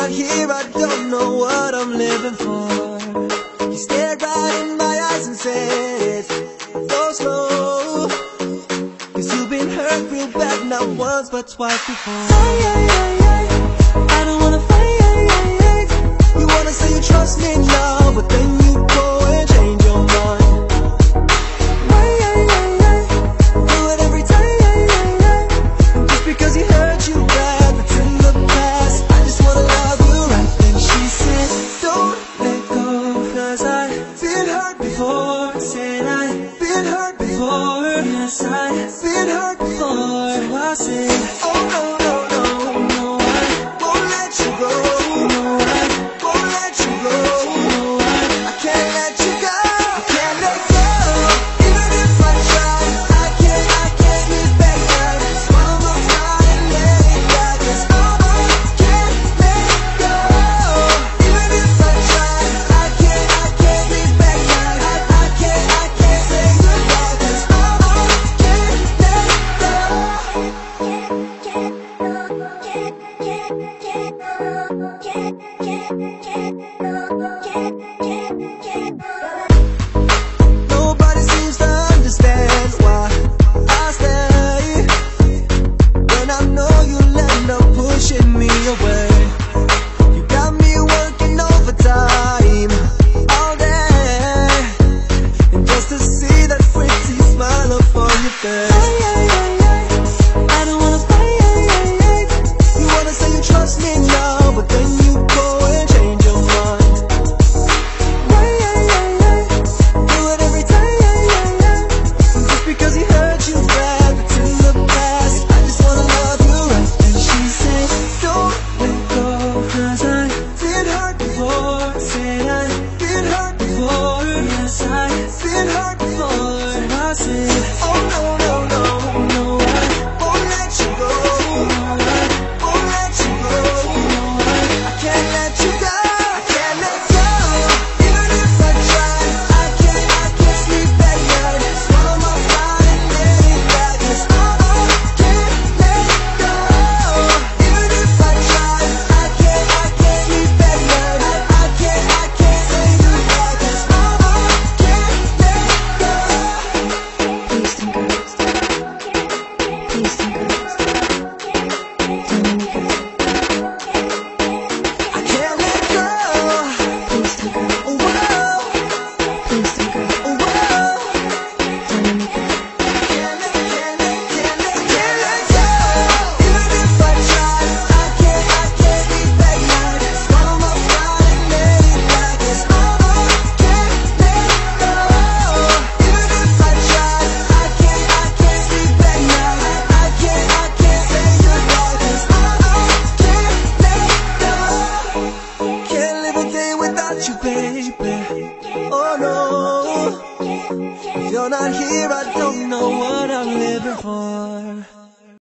not here, I don't know what I'm living for. You stared right in my eyes and said it so slow, 'cause you've been hurt real bad, not once but twice before. I don't wanna fight. You wanna say you trust me now, but then you go and change your mind. Do it every time, just because he hurt you bad. It's in the past, I just wanna love you right. Then she said, don't let go, 'cause I've been hurt before. Said I've been hurt before. Yes, I've been hurt before. So I said, oh no, no, no, no, I won't let you go. No, I won't let you go. No, I can't let you go. I can't let go. Even if I try, I can't sleep at night. Swallow my pride and let it die, 'cause I can't let go. Even if I try, I can't sleep at night. I can't say goodbye, 'cause I can't let go. Nobody seems to understand why I stay, when I know you'll end up pushing me away. You got me working overtime all day, and just to see that pretty smile upon your face. I don't wanna fight. You wanna say you trust me now, but then you go and change your mind. Do it every time, just because he hurt you bad. It's in the past, I just wanna love you right. And she said, don't let go, 'cause I've been hurt before. Said I've been hurt before. Yes, I've been hurt before. So I said, oh no, no, no, no, I won't let you go. No, I won't let you go. No, I can't let you go. I can't let go. Even if I try, I can't sleep at night. Swallow my pride and let it die, 'cause I can't let go. Even if I try, I can't sleep at night. I can't say goodbye, 'cause I can't let go. Please don't go. Please don't go. Don't let me go. I can't let go. Please don't go. Oh, whoa. Please don't go. Oh, whoa. Don't let me go. Can't let go. Even if I try, I can't sleep at night. Swallow my pride and let it die, 'cause I can't let go. Even if I try, I can't sleep at night. I can't say goodbye, 'cause I can't let go. Can't live a day without you, baby. Oh no, if you're not here, I don't